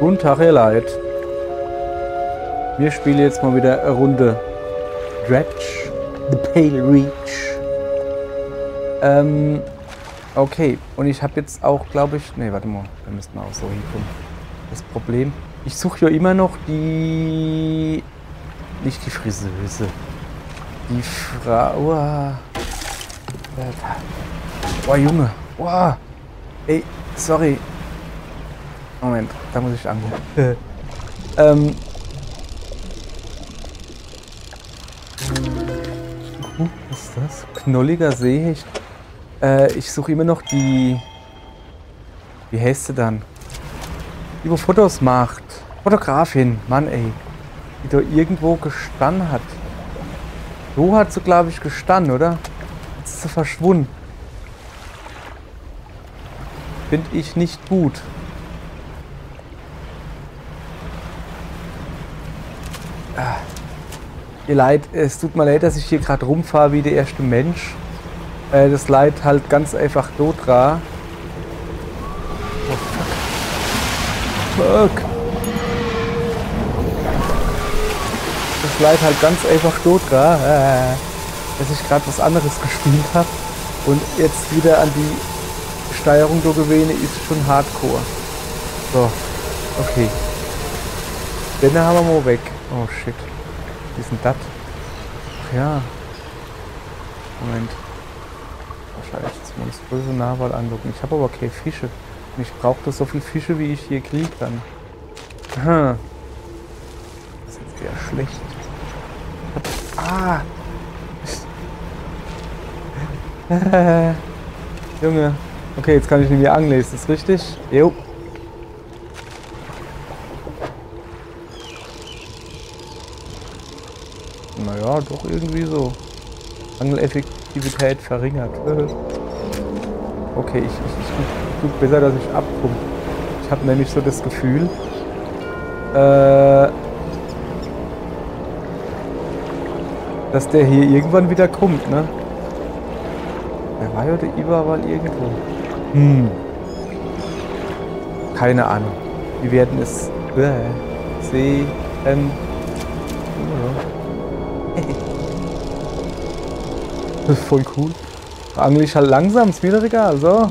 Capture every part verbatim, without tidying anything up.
Guten Tag, ihr Leid. Wir spielen jetzt mal wieder eine Runde Dredge, The Pale Reach. Ähm, okay. Und ich habe jetzt auch, glaube ich... Ne, warte mal. Wir müssten auch so hinkommen. Das Problem... Ich suche ja immer noch die... Nicht die Friseuse. Die Frau... Oh, oh Junge. Oh. Ey, sorry. Moment, da muss ich angehen. ähm... Uh, was ist das? Knolliger Seehecht. Äh, ich suche immer noch die... Wie heißt sie dann? Die, wo Fotos macht. Fotografin. Mann, ey. Die da irgendwo gestanden hat. So hat sie, glaube ich, gestanden, oder? Jetzt ist sie verschwunden. Finde ich nicht gut. Ah. Ihr Leid, es tut mir leid, dass ich hier gerade rumfahre wie der erste Mensch. Äh, das Leid halt ganz einfach dort dran. Oh fuck. Fuck. Das Leid halt ganz einfach dort dran, äh, dass ich gerade was anderes gespielt habe. Und jetzt wieder an die Steuerung da gewähne, ist schon hardcore. So, okay. Den haben wir mal weg. Oh shit. Wie ist denn das? Ach ja. Moment. Wahrscheinlich jetzt monströse Nachwahl angucken. Ich habe aber keine Fische. Und ich brauche so viele Fische, wie ich hier kriegen kann. Aha. Das ist jetzt sehr schlecht. Ah! Junge. Okay, jetzt kann ich nicht mehr angeln. Ist das richtig? Jo. Naja, doch irgendwie so. Angeleffektivität verringert. Okay, ich, ich, ich tue besser, dass ich abkomme. Ich habe nämlich so das Gefühl, äh, dass der hier irgendwann wieder kommt, ne? Der war ja der überall irgendwo. Hm. Keine Ahnung. Wir werden es äh, sehen. Das ist voll cool. Angel ich halt langsam, ist wieder egal, so.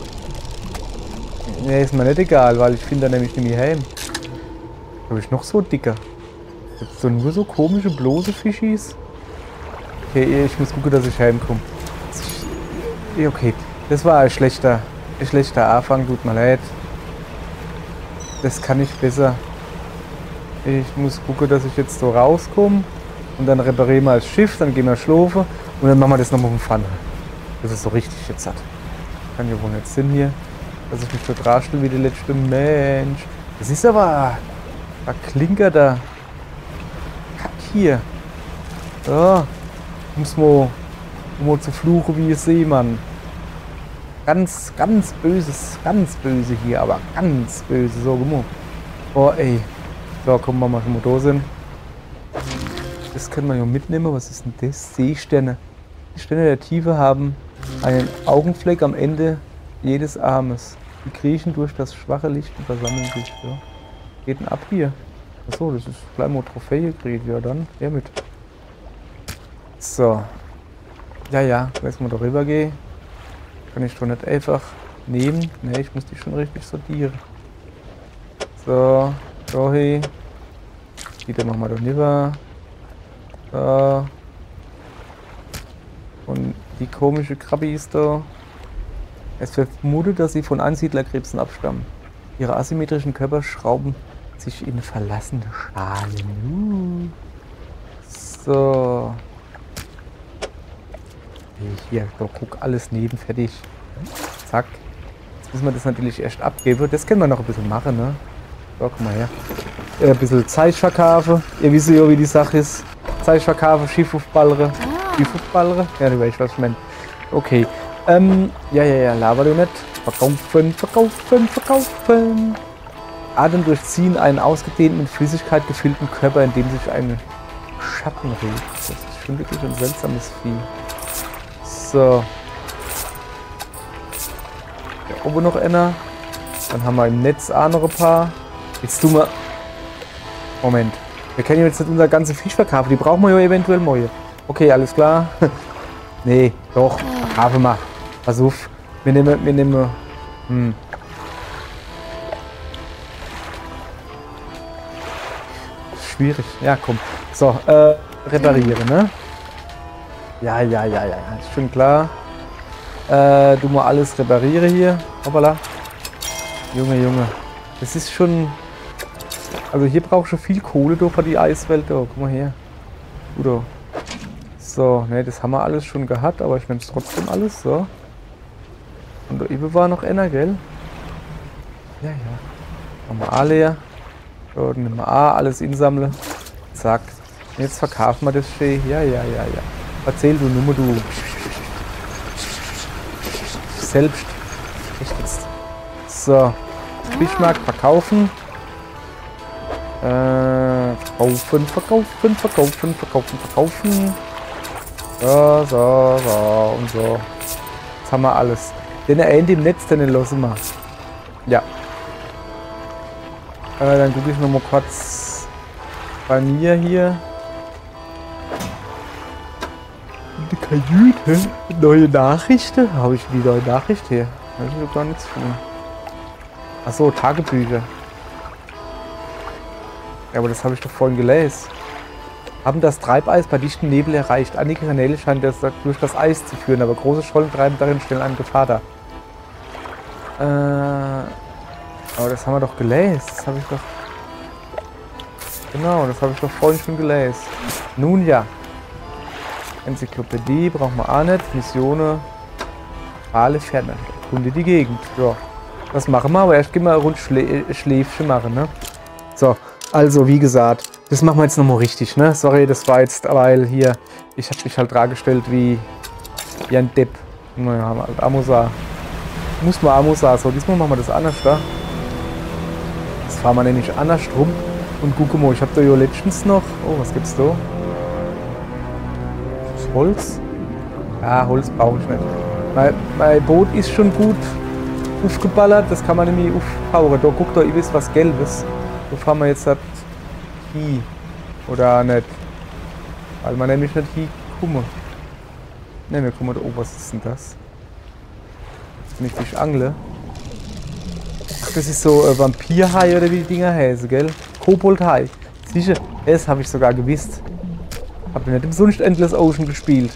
Ne, ist mir nicht egal, weil ich finde da nämlich nicht mehr heim. Habe ich noch so dicker? Gibt's so nur so komische, bloße Fischis? Okay, ich muss gucken, dass ich heimkomme. Okay, das war ein schlechter, ein schlechter Anfang, tut mir leid. Das kann ich besser. Ich muss gucken, dass ich jetzt so rauskomme. Und dann reparieren wir das Schiff, dann gehen wir schlafen. Und dann machen wir das nochmal auf Pfanne. Das ist so richtig jetzt hat. Kann ja wohl nicht Sinn hier, dass ich mich dort darstelle wie der letzte Mensch. Das ist aber ein Klinker da. Kack hier. So. Muss man, um mal zu fluchen wie ein Seemann. Ganz, ganz böses, ganz böse hier, aber ganz böse. So, guck mal. Oh ey. So, kommen wir mal schon mal da sind. Das können wir ja mitnehmen. Was ist denn das? Seesterne. Die Sterne der Tiefe haben einen Augenfleck am Ende jedes Armes. Die kriechen durch das schwache Licht und versammeln sich. Ja. Geht denn ab hier? Achso, das ist gleich mal Trophäe gekriegt. Ja, dann her mit. So. Ja, ja, wenn ich mal darüber gehe, kann ich doch nicht einfach nehmen. Ne, ich muss die schon richtig sortieren. So, Rohi. Wieder machen wir da rüber. So. Und die komische Krabbe ist da. Es wird vermutet, dass sie von Ansiedlerkrebsen abstammen. Ihre asymmetrischen Körper schrauben sich in verlassene Schalen. So. Hier, doch, guck, alles neben, fertig. Zack. Jetzt müssen wir das natürlich erst abgeben. Das können wir noch ein bisschen machen, ne? So, guck mal her. Äh, ein bisschen Zeitverkaufen. Ihr wisst ja, wie die Sache ist. Zeitverkaufen, Schiff aufballere. Schiff aufballere? Ja, du weißt, was ich meine. Okay. Ähm, ja, ja, ja, laber du nicht. Verkaufen, verkaufen, verkaufen. Atem durchziehen einen ausgedehnten, mit Flüssigkeit gefüllten Körper, in dem sich ein Schatten regt. Das ist schon wirklich ein seltsames Vieh. So. Da oben noch einer. Dann haben wir im Netz andere Paar. Jetzt tun wir... Moment. Wir können jetzt nicht unser ganzen Fisch verkaufen. Die brauchen wir ja eventuell mal. Okay, alles klar. Nee, doch. Verkaufen wir. Pass auf. Wir nehmen... Wir nehmen... Hm. Schwierig. Ja, komm. So, äh, reparieren, ne? Ja, ja, ja, ja. Ist schon klar. Äh, du mal alles reparieren hier. Hoppala. Junge, Junge. Das ist schon... Also hier brauchst du viel Kohle da für die Eiswelt. Da. Guck mal her. Gut. So, ne, das haben wir alles schon gehabt, aber ich nehme es trotzdem alles. So. Und da eben war noch einer, gell? Ja, ja. Machen wir A leer. So, dann nehmen wir A, alles insammeln. Zack. Und jetzt verkaufen wir das schön. Ja, ja, ja, ja. Erzähl du nur, du. Selbst. Echt jetzt. So. Fischmarkt verkaufen. Äh, verkaufen, verkaufen, verkaufen, verkaufen, verkaufen. So, so, so und so. Jetzt haben wir alles. Den Ende im Netz, den lassen wir. Ja. Äh, dann gucke ich noch mal kurz bei mir hier. Die Kajüte. Neue Nachrichten. Habe ich die neue Nachricht hier? Habe ich gar nichts von. Achso, Tagebücher. Ja, aber das habe ich doch vorhin gelesen. Haben das Treibeis bei dichtem Nebel erreicht. Einige Kanäle scheinen das durch das Eis zu führen, aber große Schollen treiben darin schnell eine Gefahr dar. Äh, aber das haben wir doch gelesen. Das habe ich doch... Genau, das habe ich doch vorhin schon gelesen. Nun ja. Enzyklopädie brauchen wir auch nicht. Missionen. Alle Ferne. Kunde die Gegend. Ja. Das machen wir, aber erst gehen wir ein rund Schlä Schläfchen machen, ne? So, also wie gesagt, das machen wir jetzt nochmal richtig, ne? Sorry, das war jetzt, weil hier, ich habe mich halt dargestellt wie, wie ein Depp. Naja, halt Amusa. Muss man Amusa. So, diesmal machen wir das anders, da. Das fahren wir nämlich anders rum. Und guck mal, ich habe da ja letztens noch. Oh, was gibt's da? Das Holz? Ja, Holz brauche ich nicht. Mein, mein Boot ist schon gut aufgeballert, das kann man nämlich aufhauen. Da guckt da, ihr wisst was Gelbes. Da fahren wir jetzt halt hier. Oder nicht. Weil man nämlich nicht hier kommen. Ne, wir kommen da. Oh, was ist denn das? Wenn ich dich angle. Ach, das ist so äh, Vampirhai oder wie die Dinger heißen, gell? Koboldhai. Sicher, das habe ich sogar gewusst. Hab ich nicht im sonst Endless Ocean gespielt.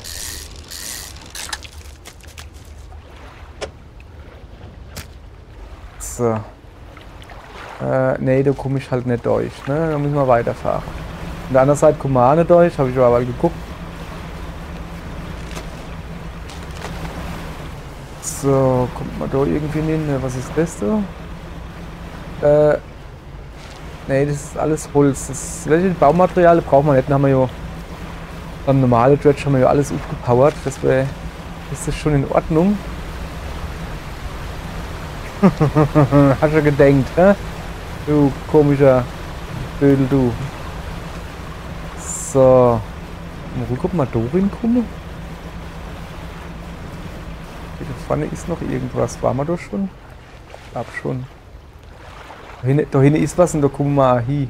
So. Äh, nee, da komme ich halt nicht durch, ne? Da müssen wir weiterfahren. An der anderen Seite kommen wir auch nicht durch, habe ich aber mal geguckt. So, kommt man da irgendwie hin? Was ist das da? Äh, nee, das ist alles Holz. Das, welche Baumaterialien brauchen wir nicht. Dann haben wir ja beim normalen Dredge haben wir ja alles aufgepowert. Das wäre, ist das schon in Ordnung. Hast du gedenkt, hä? Du komischer Dödel, du. So. Mal gucken, ob wir da hinkommen. Da vorne ist noch irgendwas. Waren wir da schon? Ich glaube schon. Da hinten, da hinten ist was und da kommen wir auch hin.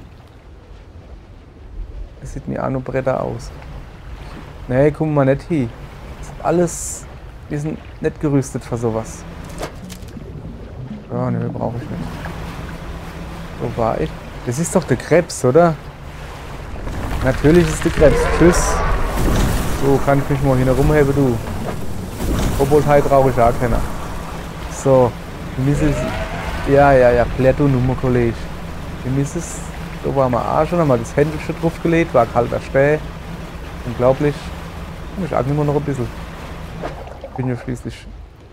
Das sieht mir auch noch Bretter aus. Nee, kommen wir nicht hin. Das ist alles. Wir sind nicht gerüstet für sowas. Ja, ne, brauche ich nicht. So war ich. Das ist doch der Krebs, oder? Natürlich ist der Krebs. Tschüss. So, kann ich mich mal hier rumheben, du. Koboldhai brauche ich auch keiner. So, Misses. Ja, ja, ja, klär du Nummer, Kollege. Die Misses. Da waren wir auch schon, haben wir das Händelchen draufgelegt, war kalter Stäh. Unglaublich. Ich atme immer noch ein bisschen. Ich bin ja schließlich.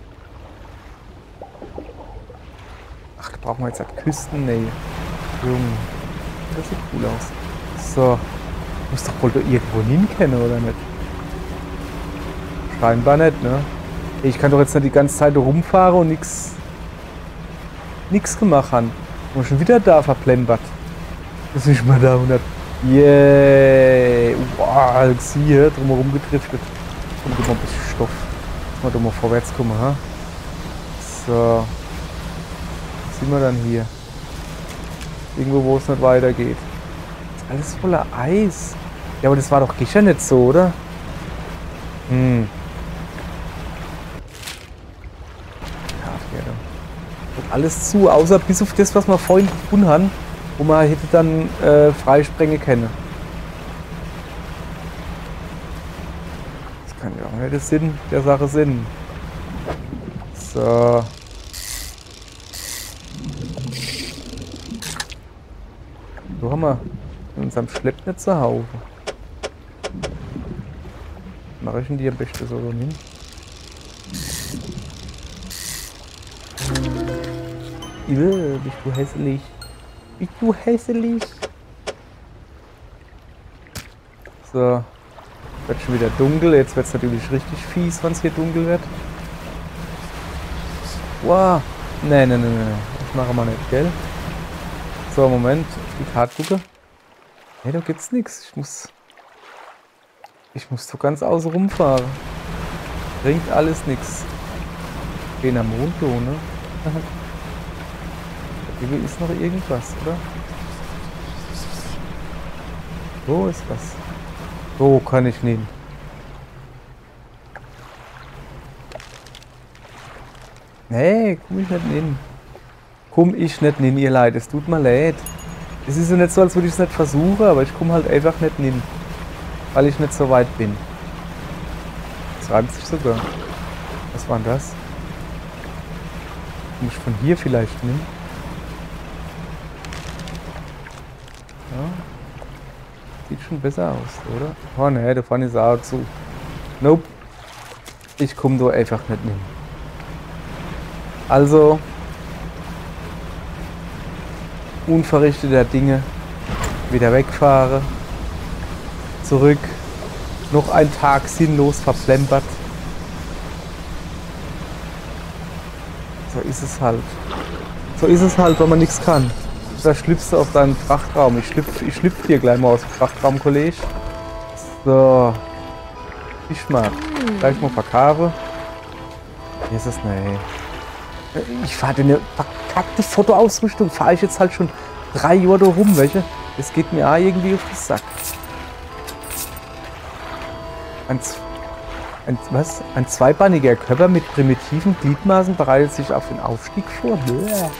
Ach, da brauchen wir jetzt halt Küstennähe. Junge. Das sieht cool aus. So. Muss doch wohl da irgendwo hinkennen, oder nicht? Scheinbar nicht, ne? Ich kann doch jetzt nicht die ganze Zeit rumfahren und nichts nichts gemacht haben. Und schon wieder da verplempert. Das ist mal da hundert. Yay! Wow, hier drumherum gedriftet. Komm, gib mal ein bisschen Stoff. Dass wir da mal vorwärts kommen, ha? So. Was sind wir dann hier? Irgendwo, wo es nicht weitergeht. Das ist alles voller Eis. Ja, aber das war doch gestern nicht so, oder? Hm. Ja, ja, alles zu, außer bis auf das, was wir vorhin gefunden haben, wo man hätte dann äh, freisprengen können. Das kann ja auch nicht der Sinn der Sache sein. So. So haben wir in unserem Schleppnetz zu Hause. Mache ich denn die am besten so hin? Hm. Bist du hässlich? Bist du hässlich? So. Wird schon wieder dunkel. Jetzt wird es natürlich richtig fies, wenn es hier dunkel wird. Wow. Nein, nein, nein, nein. Das machen wir nicht, gell? So, Moment. Die Karte gucke. Ne, da gibt's nichts. Ich muss. Ich muss so ganz außen rumfahren. Bringt alles nichts. Gehen am Mond, so, ne? Hier ist noch irgendwas, oder? Wo ist was? So kann ich nehmen. Nee, komm ich nicht nehmen. Komm ich nicht nehmen, ihr Leid. Es tut mir leid. Es ist ja nicht so, als würde ich es nicht versuchen, aber ich komme halt einfach nicht nehmen. Weil ich nicht so weit bin. Das reimt sich sogar. Was war denn das? Muss ich von hier vielleicht nehmen? Ja. Sieht schon besser aus, oder? Oh ne, da vorne ist auch zu. Nope. Ich komme da einfach nicht nehmen. Also. Unverrichteter Dinge. Wieder wegfahre. Zurück. Noch ein Tag sinnlos verplempert. So ist es halt. So ist es halt, wenn man nichts kann. Da schlüpfst du auf deinen Frachtraum. Ich schlüpf, ich schlüpf hier gleich mal aus dem Frachtraum, Kollege. So. Ich mal. Gleich mal verkaufe. Hier ist es, nee. Ich fahre eine verkackte Fotoausrüstung. Fahre ich jetzt halt schon drei Jahre rum, welche? Das geht mir auch irgendwie auf den Sack. Ein, ein, was? Ein zweibeiniger Körper mit primitiven Gliedmaßen bereitet sich auf den Aufstieg vor. Bäh.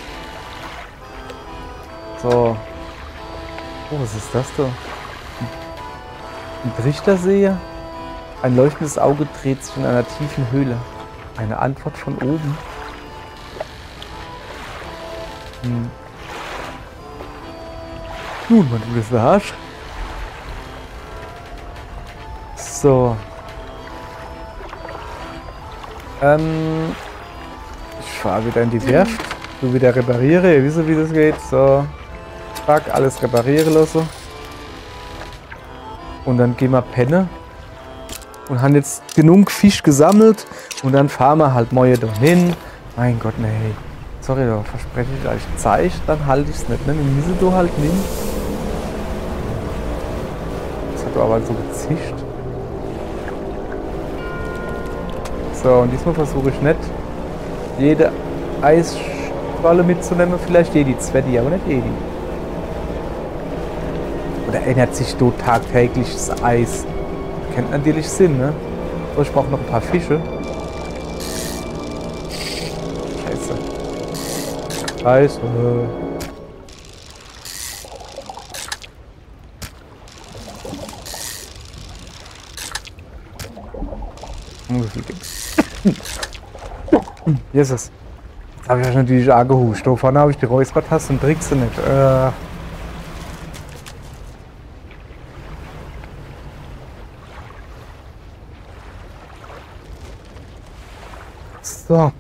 So. Oh, was ist das da? Ein Trichterseher? Ein leuchtendes Auge dreht sich in einer tiefen Höhle. Eine Antwort von oben. Hm. Nun, man tut es der Arsch. So. Ähm. Ich fahre wieder in die Werft. Du wieder repariere. Ihr wisst, wie das geht. So. Zack, alles reparieren lassen. Und dann gehen wir pennen. Und haben jetzt genug Fisch gesammelt. Und dann fahren wir halt morgen da hin. Mein Gott, nee. Sorry, da verspreche ich euch. Zeig, dann halte ich es nicht. Ne? Wir müssen da halt nehmen. Das hat aber so gezischt. So, und diesmal versuche ich nicht, jede Eisschwalle mitzunehmen. Vielleicht jede Zwetti, aber nicht jede. Oder ändert sich dort tagtäglich das Eis? Kennt natürlich Sinn, ne? So, ich brauche noch ein paar Fische. Scheiße. Scheiße. Jesus. Jetzt habe ich euch natürlich angehuscht. Da vorne habe ich die Räuspertaste und kriegst du nicht. Äh. So.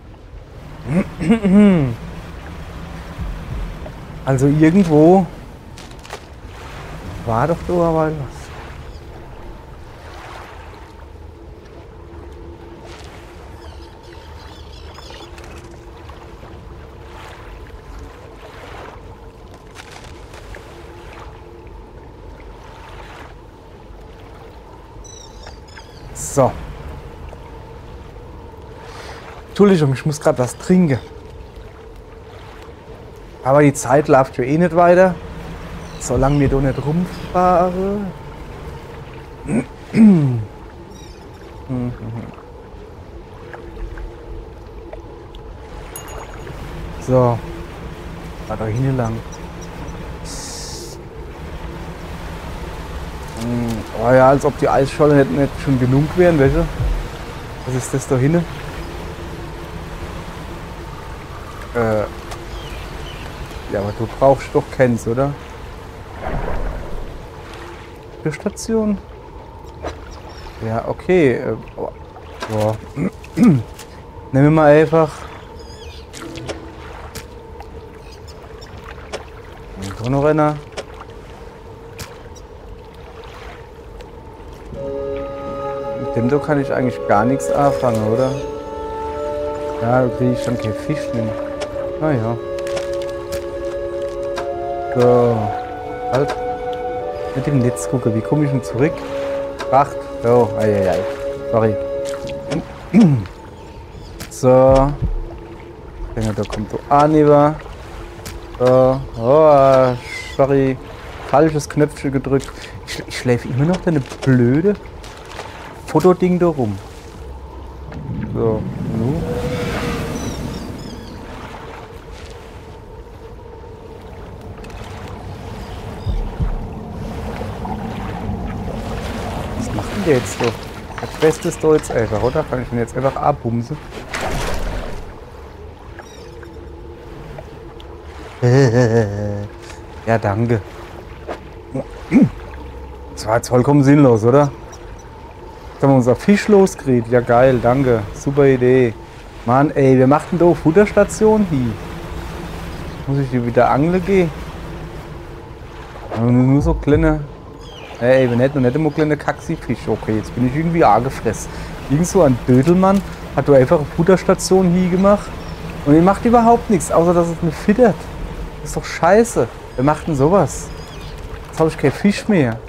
Also irgendwo war doch da aber was. So. Entschuldigung, ich muss gerade was trinken. Aber die Zeit läuft ja eh nicht weiter. Solange wir da nicht rumfahren. So. War da hinten lang. Oh ja, als ob die Eisscholle nicht, nicht schon genug wären, welche? Was ist das da hinten? Äh. Ja, aber du brauchst doch Kenns, oder? Für Station? Ja, okay. Äh, oh. Boah. Nehmen wir mal einfach. Ein Chronorenner. Mit dem da kann ich eigentlich gar nichts anfangen, oder? Ja, da kriege ich schon keinen Fisch mehr. Naja. So. Halt. Mit dem Netz gucken. Wie komme ich denn zurück? Acht. Oh, ei, ei, sorry. So. Ich denke, da kommt so Aniver. So. Oh, sorry. Falsches Knöpfchen gedrückt. Ich, ich schläfe immer noch deine blöde Fotoding da rum. So. Nu. Was macht denn der jetzt so? Das Beste ist doch jetzt einfach, oder? Kann ich ihn jetzt einfach abbumsen? Ja, danke. Das war jetzt vollkommen sinnlos, oder? Jetzt haben wir unser Fisch losgekriegt. Ja, geil, danke. Super Idee. Mann, ey, wir machten da Futterstation hier. Muss ich hier wieder angeln gehen? Nur so kleine. Ey, wenn nicht, noch nicht immer kleine Kaxi-Fisch. Okay, jetzt bin ich irgendwie angefressen. Irgend so ein Dödelmann hat da einfach eine Futterstation hier gemacht. Und ihr macht überhaupt nichts, außer dass es mich füttert. Das ist doch scheiße. Wer macht denn sowas? Jetzt habe ich keinen Fisch mehr.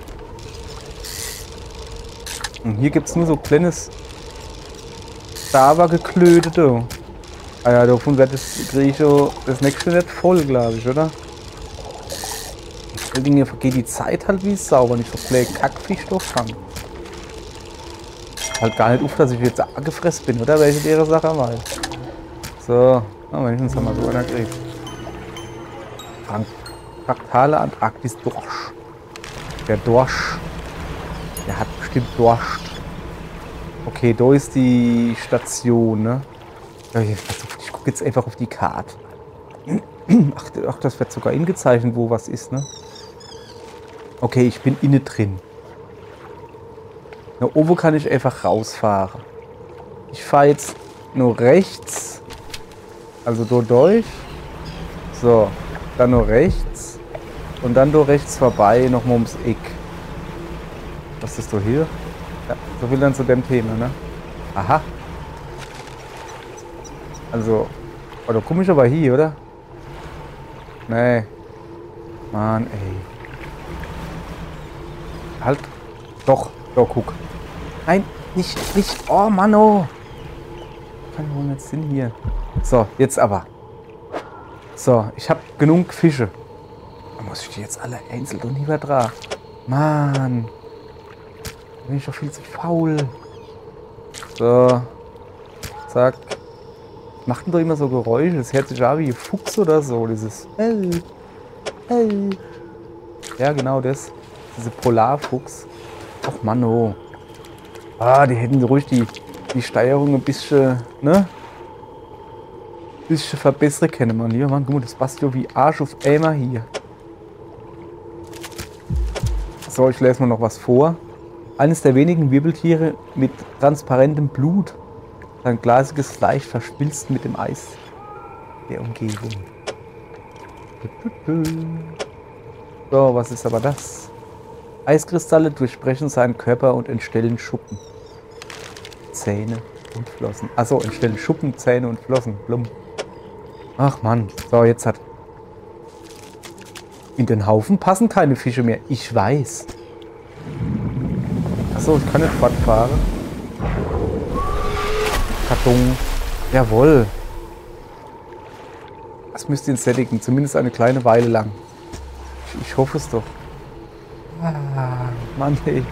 Und hier gibt es nur so kleines Lava-Geklöte da. Ah ja, davon wird das, kriege ich so das nächste nicht voll, glaube ich, oder? Deswegen vergeht die Zeit halt wie sauber, nicht so vielleicht Kackfisch doch fangen. Halt gar nicht auf, dass ich jetzt angefressen bin, oder? Welche ihre Sache mal. So, na, wenigstens haben wir so einer gekriegt. Fraktale Antarktis-Dorsch. Der Dorsch. Der hat bestimmt Durst. Okay, da ist die Station, ne? Ich gucke jetzt einfach auf die Karte. Ach, ach, das wird sogar ingezeichnet, wo was ist, ne? Okay, ich bin innen drin. Na, oben kann ich einfach rausfahren. Ich fahre jetzt nur rechts. Also da durch. So, dann nur rechts. Und dann da rechts vorbei, nochmal ums Eck. Was ist da hier? Ja, so viel dann zu dem Thema, ne? Aha. Also, oh, da komme ich aber hier, oder? Nee. Mann, ey. Halt. Doch, doch, guck. Nein, nicht, nicht. Oh, Mann, oh. Kann ich wohl jetzt hin hier? So, jetzt aber. So, ich habe genug Fische. Da muss ich die jetzt alle einzeln und übertragen. Mann. Da bin ich doch viel zu faul. So. Zack. Macht denn doch immer so Geräusche. Das hört sich an wie ein Fuchs oder so. Dieses. Hey. Hey. Ja, genau das. Diese Polarfuchs. Ach Mann, oh. Ah, die hätten ruhig die, die Steuerung ein bisschen, ne? Ein bisschen verbessern können, Mann. Hier, Mann, guck mal, das passt ja wie Arsch auf Eimer hier. So, ich lese mal noch was vor. Eines der wenigen Wirbeltiere mit transparentem Blut. Sein glasiges Fleisch verschmilzt mit dem Eis der Umgebung. So, was ist aber das? Eiskristalle durchbrechen seinen Körper und entstellen Schuppen. Zähne und Flossen. Achso, entstellen Schuppen, Zähne und Flossen. Blum. Ach Mann. So, jetzt hat... In den Haufen passen keine Fische mehr. Ich weiß. Achso, ich kann nicht fortfahren. Karton. Jawohl. Das müsste ihn sättigen. Zumindest eine kleine Weile lang. Ich, ich hoffe es doch. Ah, Mann, ey.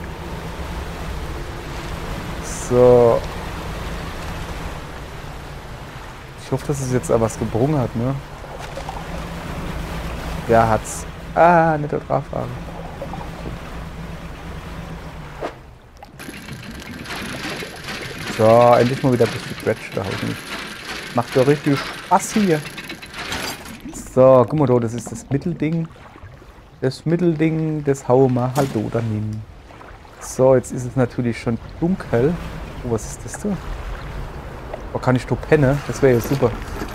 So. Ich hoffe, dass es jetzt auch was gebrungen hat, ne? Ja, hat's. Ah, nicht der Drahtwagen. So, endlich mal wieder ein bisschen Quetsch da nicht. Macht doch richtig Spaß hier. So, guck mal da, das ist das Mittelding. Das Mittelding, das hauen wir halt da dann hin. So, jetzt ist es natürlich schon dunkel. Oh, was ist das da? Oh, kann ich da pennen? Das wäre ja super.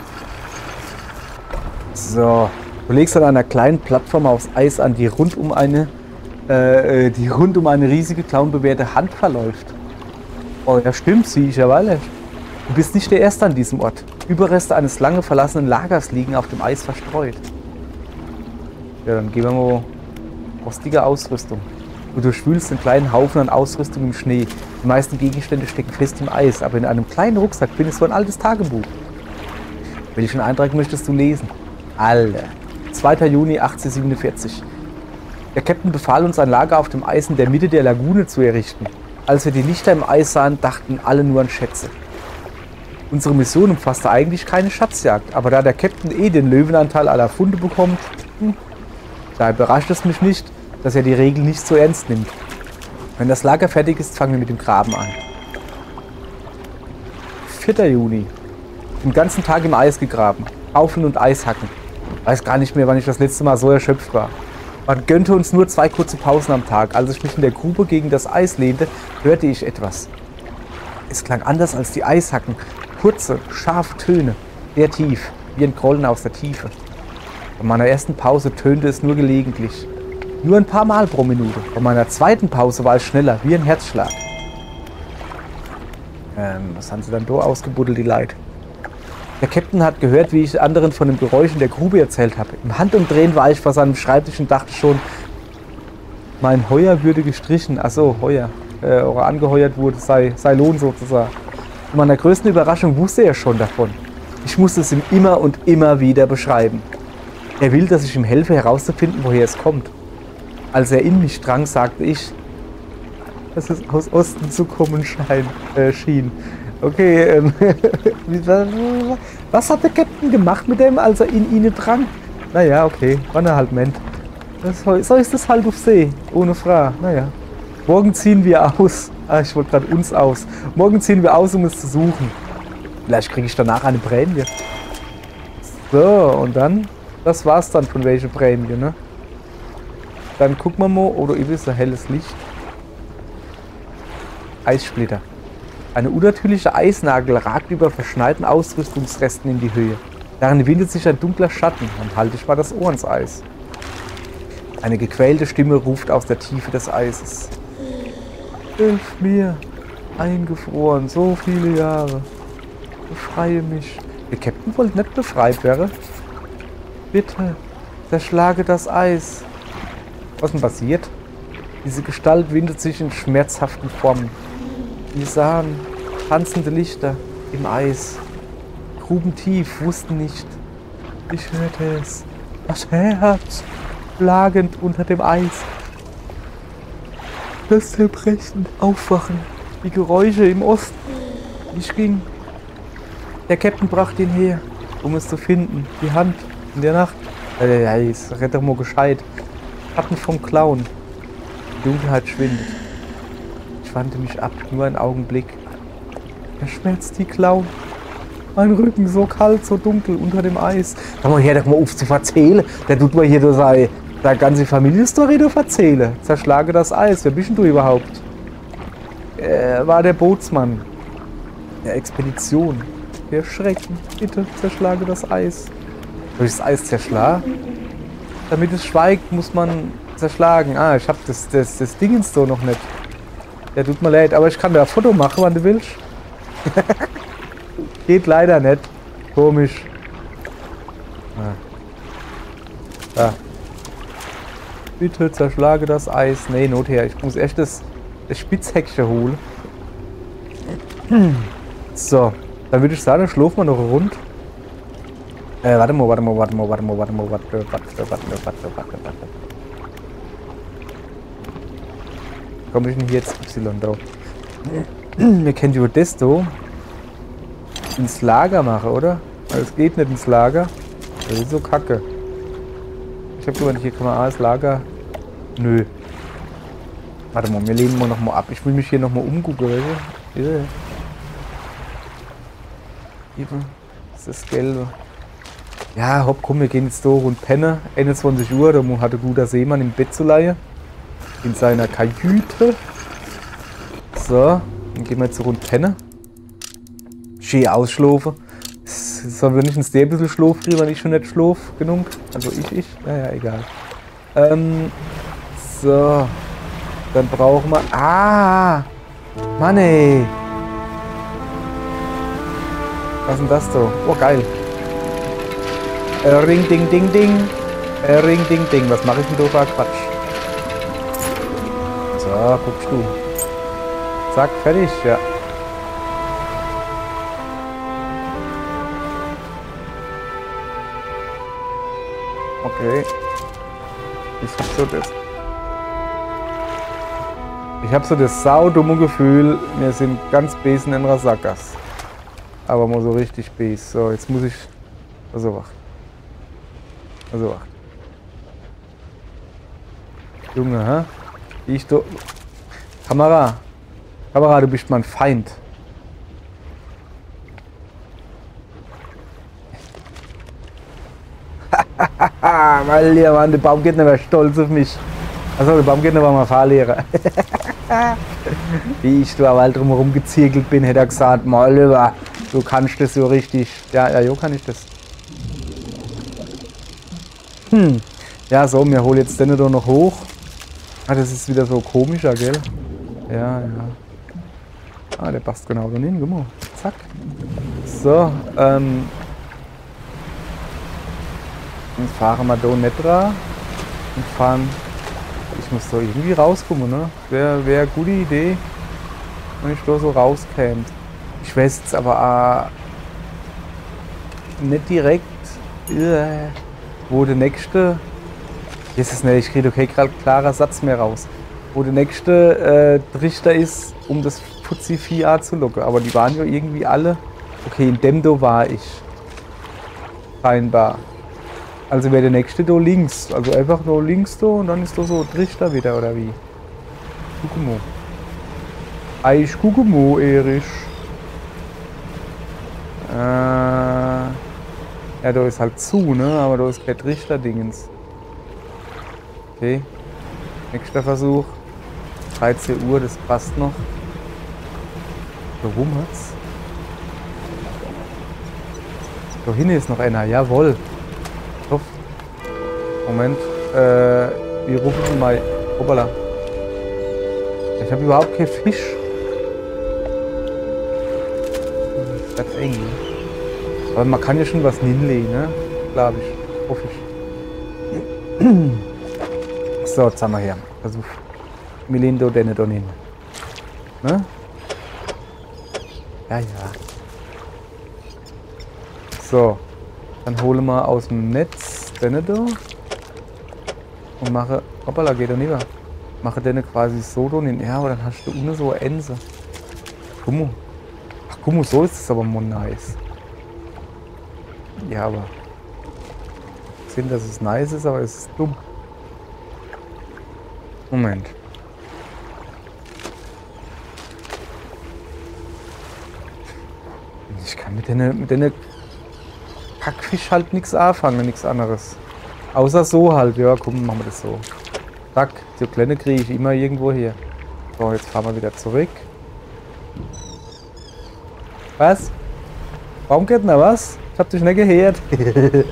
So, du legst an einer kleinen Plattform aufs Eis an, die rund um eine, äh, die rund um eine riesige clownbewehrte Hand verläuft. Oh, ja stimmt, sehe ich ja weiter. Du bist nicht der Erste an diesem Ort. Überreste eines lange verlassenen Lagers liegen auf dem Eis verstreut. Ja, dann gehen wir mal rostige Ausrüstung. Du durchwühlst einen kleinen Haufen an Ausrüstung im Schnee. Die meisten Gegenstände stecken fest im Eis, aber in einem kleinen Rucksack findest du ein altes Tagebuch. Welchen Eintrag möchtest du lesen? Alter. zweiter Juni achtzehnhundertsiebenundvierzig. Der Captain befahl uns, ein Lager auf dem Eis in der Mitte der Lagune zu errichten. Als wir die Lichter im Eis sahen, dachten alle nur an Schätze. Unsere Mission umfasste eigentlich keine Schatzjagd, aber da der Captain eh den Löwenanteil aller Funde bekommt, hm, da überrascht es mich nicht, dass er die Regel nicht so ernst nimmt. Wenn das Lager fertig ist, fangen wir mit dem Graben an. vierter Juni. Den ganzen Tag im Eis gegraben. Schaufeln und Eis hacken. Weiß gar nicht mehr, wann ich das letzte Mal so erschöpft war. Man gönnte uns nur zwei kurze Pausen am Tag. Als ich mich in der Grube gegen das Eis lehnte, hörte ich etwas. Es klang anders als die Eishacken. Kurze, scharfe Töne. Sehr tief, wie ein Grollen aus der Tiefe. Bei meiner ersten Pause tönte es nur gelegentlich. Nur ein paar Mal pro Minute. Bei meiner zweiten Pause war es schneller, wie ein Herzschlag. Ähm, was haben sie dann da ausgebuddelt, die Leute? Der Captain hat gehört, wie ich anderen von dem Geräusch in der Grube erzählt habe. Im Handumdrehen war ich vor seinem Schreibtisch und dachte schon, mein Heuer würde gestrichen. Achso, Heuer. Äh, oder angeheuert wurde, sei, sei Lohn sozusagen. Zu meiner größten Überraschung wusste er schon davon. Ich musste es ihm immer und immer wieder beschreiben. Er will, dass ich ihm helfe, herauszufinden, woher es kommt. Als er in mich drang, sagte ich, dass es aus Osten zu kommen schein, äh, schien. Okay, ähm, was hat der Captain gemacht mit dem, als er in ihn drang? Naja, okay, wann er halt meint. So ist es halt auf See, ohne Frage. Naja, morgen ziehen wir aus. Ah, ich wollte gerade uns aus. Morgen ziehen wir aus, um es zu suchen. Vielleicht kriege ich danach eine Prämie. So, und dann, das war's dann von welcher Prämie, ne? Dann gucken wir mal, oder ihr wisst, ein helles Licht. Eissplitter. Eine unnatürliche Eisnagel ragt über verschneiten Ausrüstungsresten in die Höhe. Darin windet sich ein dunkler Schatten und halte ich mal das Ohr ins Eis. Eine gequälte Stimme ruft aus der Tiefe des Eises. Hilf mir, eingefroren, so viele Jahre. Befreie mich. Der Captain wollte nicht befreit werden. Bitte, zerschlage das Eis. Was denn passiert? Diese Gestalt windet sich in schmerzhaften Formen. Wir sahen tanzende Lichter im Eis. Gruben tief, wussten nicht. Ich hörte es. Das Herz schlagend unter dem Eis. Das Zerbrechen, Aufwachen, die Geräusche im Osten. Ich ging. Der Captain brachte ihn her, um es zu finden. Die Hand in der Nacht. Äh, ja, jetzt red doch mal gescheit. Schatten vom Clown. Die Dunkelheit schwindet. Ich wandte mich ab, nur einen Augenblick. Er schmerzt die Clown. Mein Rücken so kalt, so dunkel unter dem Eis. Komm mal her, doch mal auf zu erzählen. Der tut mal hier seine, seine ganze Familienstory erzählen. Zerschlage das Eis. Wer bist denn du überhaupt? Er war der Bootsmann der Expedition. Der Schrecken. Bitte zerschlage das Eis. Soll ich das Eis zerschlagen? Damit es schweigt, muss man zerschlagen. Ah, ich hab das, das, das Dingens so noch nicht. Ja, tut mir leid, aber ich kann da ein Foto machen, wann du willst. Geht leider nicht. Komisch. Ah. Ah. Bitte zerschlage das Eis. Nee, not her. Ich muss echt das, das Spitzhäckchen holen. So, dann würde ich sagen, schlafen wir noch rund. Äh, warte mal, warte mal, warte mal, warte mal, warte mal, warte, warte, warte, warte, warte, warte, warte. Komm ich denn hier jetzt Y da? Wir können über das da ins Lager machen, oder? Weil es geht nicht ins Lager. Das ist so kacke. Ich hab gemeint, hier kann man alles Lager. Nö. Warte mal, wir lehnen mal noch mal ab. Ich will mich hier noch mal umgucken, weißt du? Hier. Das ist das Gelbe. Ja, hopp, komm, wir gehen jetzt da rund pennen. einundzwanzig Uhr, da hat ein guter Seemann im Bett zu leihen. In seiner Kajüte. So, dann gehen wir jetzt rund pennen. Schön ausschlafen. Sollen wir nicht ein sehr bisschen Schlaf kriegen, weil ich schon nicht schlaf genug? Also ich, ich? Naja, egal. Ähm, so. Dann brauchen wir... Ah! Mann ey! Was ist denn das da? Oh, geil. Äh, ring, ding, ding, ding. Äh, ring, ding, ding. Was mache ich denn da für Quatsch? So, guckst du. Zack, fertig, ja. Okay. Ich hab so das. Ich hab so das saudumme Gefühl, wir sind ganz besen in der Sackgasse. Aber mal so richtig bes. So, jetzt muss ich. Also wach. Also wach. Junge, hä? Ich do. Kamera. Kamera, du bist mein Feind. Hahaha, weil der Mann, der Baumgärtner war stolz auf mich. Achso, der Baumgärtner war mein Fahrlehrer. Wie ich da Wald drumherum gezirkelt bin, hätte er gesagt, mal lieber, du kannst das so richtig. Ja, ja, jo kann ich das. Hm. Ja, so, wir holen jetzt den da noch hoch. Ah, das ist wieder so komischer, gell? Ja, ja. Ah, der passt genau daneben, guck mal. Zack. So, ähm. Jetzt fahren wir da nicht dran. Und fahren. Ich muss da irgendwie rauskommen, ne? Wäre wär eine gute Idee, wenn ich da so rauskäme. Ich weiß jetzt aber äh, nicht direkt, äh, wo der nächste. Jetzt ist nicht, ich kriege okay, gerade klarer Satz mehr raus. Wo der nächste äh, Trichter ist, um das Fuzzi-Vieh zu locken. Aber die waren ja irgendwie alle. Okay, in dem da war ich. Scheinbar. Also wäre der nächste da links. Also einfach da links da und dann ist da so Trichter wieder, oder wie? Guck mal. Eich, guck mal, Erich. Äh, ja, da ist halt zu, ne? Aber da ist kein Trichter-Dingens. Okay. Nächster Versuch. dreizehn Uhr, das passt noch. Warum hat's? Da hinten ist noch einer, jawohl. Stoff. Moment. Äh, wir rufen mal. Hoppala. Ich habe überhaupt keinen Fisch. Das ist eng. Aber man kann ja schon was hinlegen, ne? Glaube ich. Hoffe ich. So, jetzt haben wir her. Versuch. Milindo denne da hin. Ne? Ja, ja. So. Dann hole wir aus dem Netz denne da. Und mache. Hoppala, geht da nicht mehr. Mache denne quasi so da hin. Ja, aber dann hast du ohne so eine Ense. Guck mal. Ach, guck mal, so ist es aber mal nice. Ja, aber. Ich sehe, dass es nice ist, aber es ist dumm. Moment. Ich kann mit denen, mit denen Kackfisch halt nichts anfangen, nichts anderes. Außer so halt, ja, komm, machen wir das so. Zack, die Kleine kriege ich immer irgendwo her. So, jetzt fahren wir wieder zurück. Was? Baumgärtner, was? Ich hab dich nicht gehört. Ich bin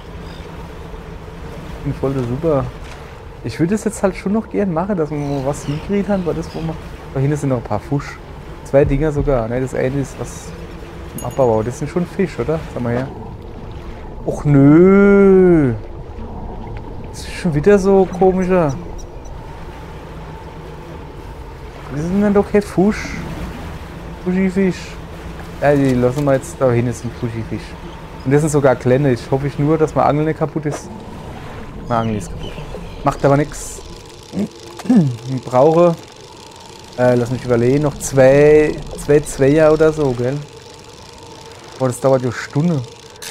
voll der Super. Ich würde es jetzt halt schon noch gern machen, dass wir mal was hingekriegt haben, weil das wo wir. Da hinten sind noch ein paar Fisch. Zwei Dinger sogar. Ne, das eine ist was zum Abbau. Das sind schon Fisch, oder? Sag mal her. Och nö. Das ist schon wieder so komischer. Das ist denn doch kein Fisch. Fuschi-Fisch. Ja, die lassen wir jetzt da hinten ist ein Fuschi-Fisch. Und das sind sogar kleine. Ich hoffe ich nur, dass mein Angel nicht kaputt ist. Mein Angel ist kaputt. Macht aber nichts. Ich brauche, äh, lass mich überlegen, noch zwei, zwei Zweier oder so, gell? Boah, das dauert ja Stunde.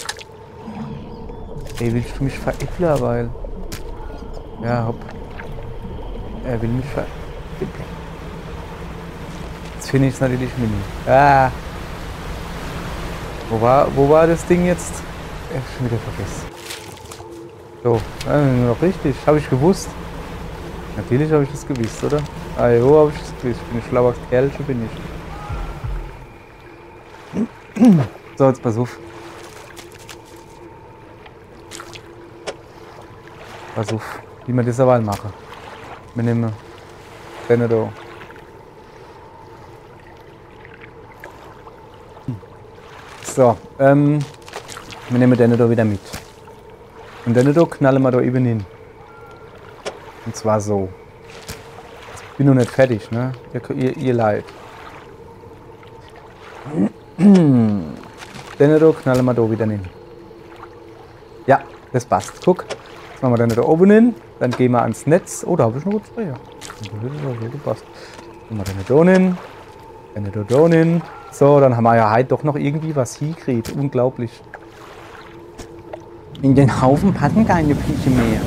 Ey, willst du mich veräppeln, weil... Ja, hopp. Er will mich veräppeln. Jetzt finde ich es natürlich mini. Ah! Wo war, wo war das Ding jetzt? Ich hab schon wieder vergessen. So, äh, noch richtig. Habe ich gewusst. Natürlich habe ich das gewusst, oder? Ah jo, habe ich das gewusst. Ich bin ein schlauer Kerl, so bin ich. So, jetzt pass auf. Pass auf, wie wir das aber machen. Wir nehmen den da. So, ähm, wir nehmen den da wieder mit. Und den da knallen wir da eben hin. Und zwar so. Ich bin noch nicht fertig, ne? Ihr, ihr, ihr leid. Den da knallen wir da wieder hin. Ja, das passt. Guck. Jetzt machen wir den da oben hin. Dann gehen wir ans Netz. Oh, da habe ich noch zwei. Ja. Das passt. Dann machen wir den da hin. Den da da hin. So, dann haben wir ja heute doch noch irgendwie was hingekriegt. Unglaublich. In den Haufen passen keine Viecher mehr.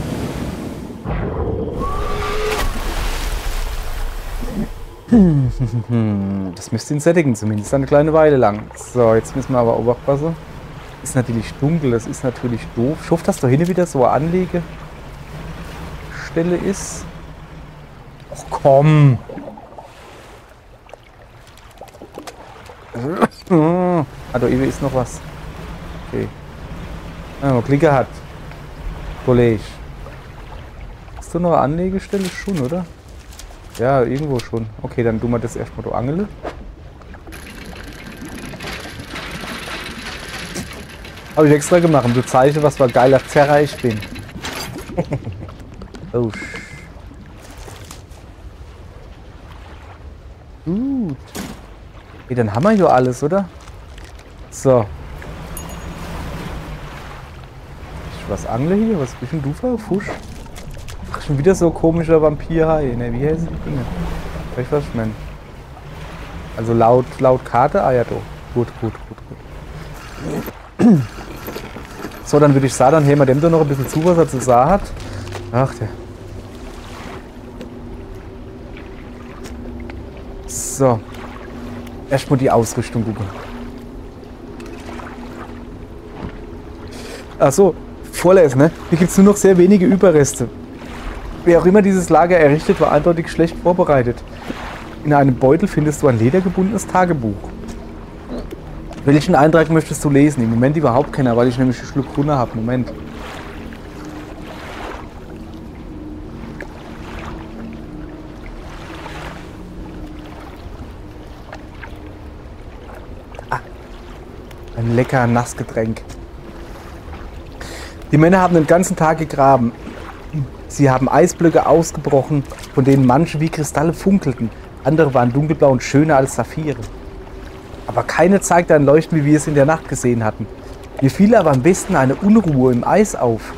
Das müsste ihn sättigen, zumindest eine kleine Weile lang. So, jetzt müssen wir aber auch aufpassen. Ist natürlich dunkel, das ist natürlich doof. Ich hoffe, dass da hinten wieder so eine Anlegestelle ist. Och komm! Ah, da eben ist noch was. Okay. Ah, man Klicker hat. Kollege. Ist da noch eine Anlegestelle? Schon, oder? Ja, irgendwo schon. Okay, dann tun wir das erstmal da angeln. Habe ich extra gemacht, um zu zeigen, was für ein geiler Zerrer ich bin. Oh. Gut. Okay, dann haben wir ja alles, oder? So. Ich was angle hier? Was bist denn du für ein Fusch? Ach, schon wieder so komischer Vampir-Hai. Ne, wie heißen die Dinge? Weißt du, was ich meine? Also laut, laut Karte? Ah ja, doch. Gut, gut, gut, gut. So, dann würde ich sagen, dann heben wir dem da noch ein bisschen zu, was er zu sagen hat. Ach, der. So. Erstmal die Ausrichtung gucken. Achso, vorlesen, ne? Hier gibt es nur noch sehr wenige Überreste. Wer auch immer dieses Lager errichtet, war eindeutig schlecht vorbereitet. In einem Beutel findest du ein ledergebundenes Tagebuch. Welchen Eintrag möchtest du lesen? Im Moment überhaupt keiner, weil ich nämlich einen Schluck runter habe. Moment. Ah, ein lecker Nassgetränk. Die Männer haben den ganzen Tag gegraben. Sie haben Eisblöcke ausgebrochen, von denen manche wie Kristalle funkelten. Andere waren dunkelblau und schöner als Saphire. Aber keine zeigte ein Leuchten, wie wir es in der Nacht gesehen hatten. Mir fiel aber am besten eine Unruhe im Eis auf.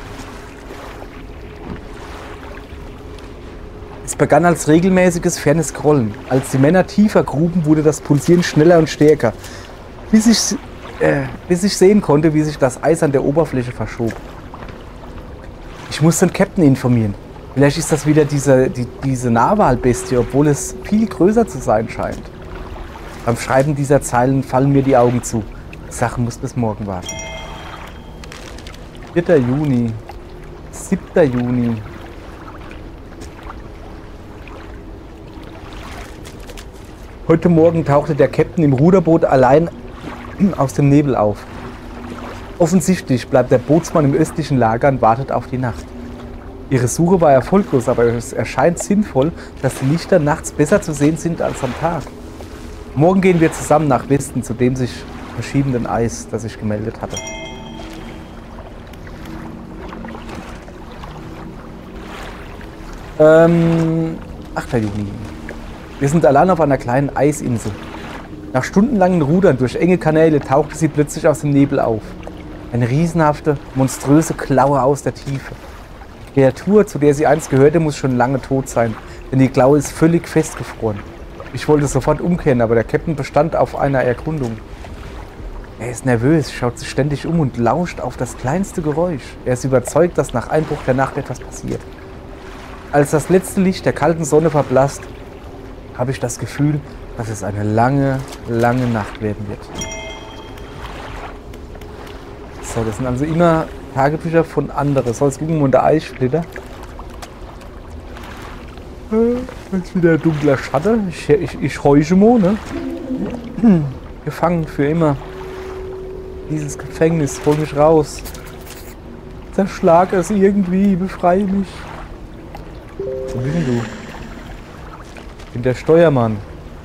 Es begann als regelmäßiges, fernes Grollen. Als die Männer tiefer gruben, wurde das Pulsieren schneller und stärker, bis ich, äh, bis ich sehen konnte, wie sich das Eis an der Oberfläche verschob. Ich muss den Captain informieren. Vielleicht ist das wieder diese, die, diese Narwalbestie, obwohl es viel größer zu sein scheint. Beim Schreiben dieser Zeilen fallen mir die Augen zu. Die Sache muss bis morgen warten. vierter Juni. siebter Juni. Heute Morgen tauchte der Captain im Ruderboot allein aus dem Nebel auf. Offensichtlich bleibt der Bootsmann im östlichen Lager und wartet auf die Nacht. Ihre Suche war erfolglos, aber es erscheint sinnvoll, dass die Lichter nachts besser zu sehen sind als am Tag. Morgen gehen wir zusammen nach Westen zu dem sich verschiebenden Eis, das ich gemeldet hatte. Ähm, achter Juni. Wir sind allein auf einer kleinen Eisinsel. Nach stundenlangen Rudern durch enge Kanäle tauchte sie plötzlich aus dem Nebel auf. Eine riesenhafte, monströse Klaue aus der Tiefe. Die Kreatur, zu der sie einst gehörte, muss schon lange tot sein, denn die Klaue ist völlig festgefroren. Ich wollte sofort umkehren, aber der Captain bestand auf einer Erkundung. Er ist nervös, schaut sich ständig um und lauscht auf das kleinste Geräusch. Er ist überzeugt, dass nach Einbruch der Nacht etwas passiert. Als das letzte Licht der kalten Sonne verblasst, habe ich das Gefühl, dass es eine lange, lange Nacht werden wird. So, das sind also immer Tagebücher von anderen. So, jetzt gucken wir unter Eissplitter. Jetzt ist wieder ein dunkler Schatten. Ich, ich, ich heuche mal, ne? Gefangen für immer. Dieses Gefängnis, hol mich raus. Zerschlag es irgendwie, befreie mich. Wo bist denn du? Ich bin der Steuermann.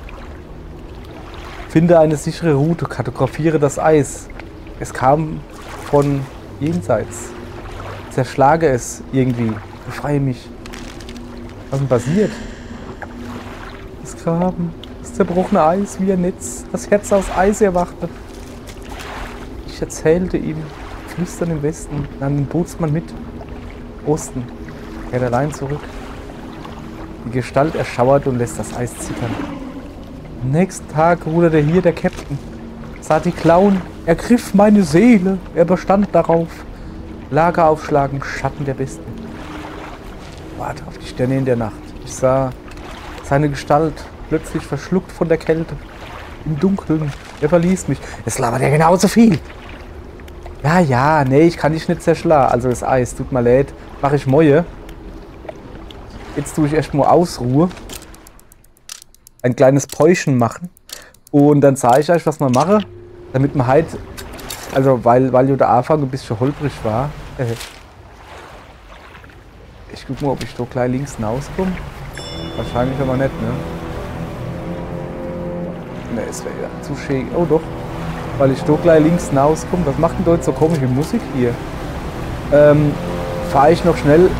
Finde eine sichere Route, kartografiere das Eis. Es kam von jenseits. Zerschlage es irgendwie, befreie mich. Was ist denn passiert? Das Graben, das zerbrochene Eis wie ein Netz, das Herz aus Eis erwachte. Ich erzählte ihm, flüstern im Westen, nahm den Bootsmann mit. Osten, kehrt allein zurück. Die Gestalt erschauert und lässt das Eis zittern. Am nächsten Tag ruderte hier der Captain, sah die Klauen, ergriff meine Seele, er bestand darauf. Lager aufschlagen, Schatten der Besten. Warte auf die Sterne in der Nacht. Ich sah seine Gestalt, plötzlich verschluckt von der Kälte. Im Dunkeln, er verließ mich. Es labert ja genauso viel. Ja, ja, nee, ich kann dich nicht zerschlagen. Also das Eis, tut mir leid. Mach ich Mäue. Jetzt tue ich erstmal Ausruhe. Ein kleines Päuschen machen. Und dann zeige ich euch, was man mache. Damit man halt, also weil, weil ja der Anfang ein bisschen holprig war. Ich guck mal, ob ich da gleich links rauskomme. Wahrscheinlich aber nicht, ne? Ne, es wäre ja zu schön. Oh doch. Weil ich da gleich links rauskomme. Was macht denn da jetzt so komische Musik hier? Ähm, fahre ich noch schnell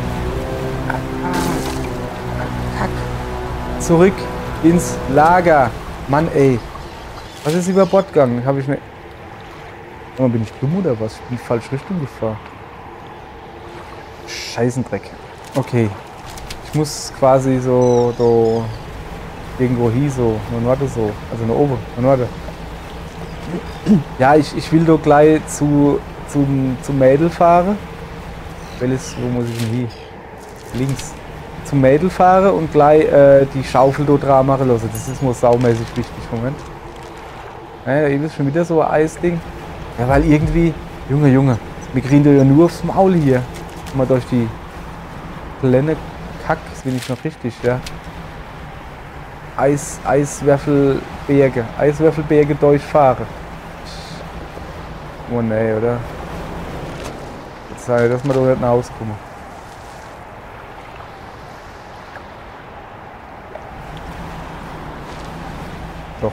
Kack. Zurück ins Lager. Mann, ey. Was ist über Bord gegangen? Habe ich nicht. Oh, bin ich dumm oder was? Ich bin in die falsche Richtung gefahren. Scheißendreck. Okay. Ich muss quasi so, so irgendwo hier so, nur Norde so. Also nur oben, nur Norde. Ja, ich, ich will doch gleich zu, zum, zum Mädel fahren. Welches, wo muss ich denn hier? Links. Zum Mädel fahren und gleich äh, die Schaufel dort dran machen lassen. Das ist mir saumäßig wichtig. Moment. Ja, eben ist schon wieder so ein Eisding. Ja, weil irgendwie, Junge, Junge, wir kriegen ja nur aufs Maul hier. Mal durch die kleine Kack, das bin ich noch richtig, ja. Eis, Eiswürfelberge, Eiswürfelberge durchfahren. Oh ne, oder? Jetzt sage ich, dass wir da nicht nach Hause kommen. Doch.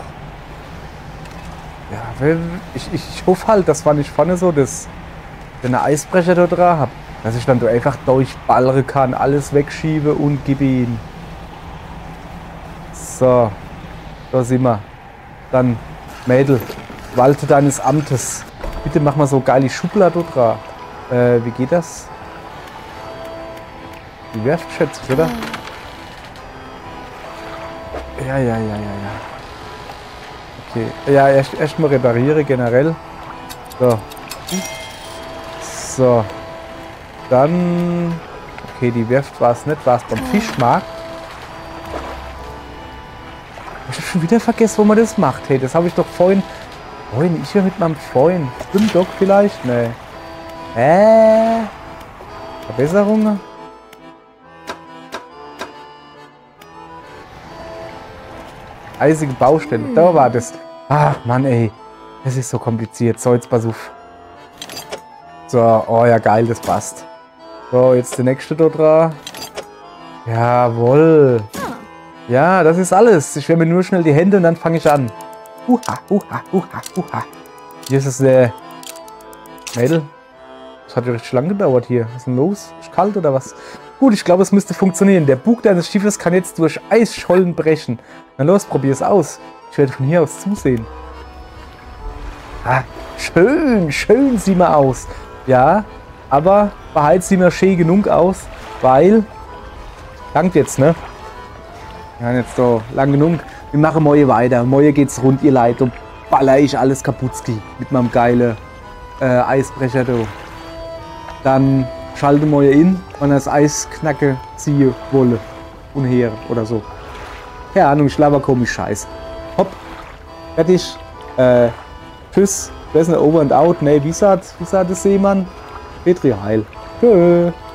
Ja, ich, ich, ich hoffe halt, dass wenn ich vorne so das, den Eisbrecher da dran habe, dass ich dann da einfach durchballern kann, alles wegschiebe und gib ihn. So, da sind wir. Dann, Mädel, walte deines Amtes. Bitte mach mal so geile Schublade dran. Äh, wie geht das? Die Werft, schätze ich, oder? Ja, ja, ja, ja, ja. Okay. Ja, erst, erst mal repariere generell. So. So. Dann. Okay, die Werft war es nicht, war es beim Fischmarkt. Ich hab schon wieder vergessen, wo man das macht. Hey, das habe ich doch vorhin. Vorhin, ich war mit meinem Freund. Stimmt doch vielleicht? Nee. Äh. Verbesserungen? Eisige Baustelle. Da war das. Ach Mann, ey. Das ist so kompliziert. So, jetzt pass auf. So, oh ja, geil, das passt. So, jetzt der nächste da dran. Jawohl. Ja, das ist alles. Ich wärme nur schnell die Hände und dann fange ich an. Huha, huha, huha, huha. Hier ist es der Mädel. Das hat ja richtig lang gedauert hier. Was ist denn los? Ist kalt oder was? Gut, ich glaube, es müsste funktionieren. Der Bug deines Schiffes kann jetzt durch Eisschollen brechen. Na los, probier es aus. Ich werde von hier aus zusehen. Ah, Schön, schön sieht man aus. Ja, aber beheizt sieht man schön genug aus, weil... Dankt jetzt, ne? Ja, jetzt so lang genug. Wir machen morgen weiter. Morgen geht's rund, ihr Leute. Und baller ich alles kaputt mit meinem geile äh, Eisbrecher da. Dann schalte morgen in, wenn das Eis knacke ziehe wolle. Und her oder so. Keine Ahnung, ich laber komisch Scheiß. Hopp. Fertig. Äh, tschüss. Wer ist denn over and out? Ne, wie sagt, wie sagt der Seemann? Petri Heil. Tschö.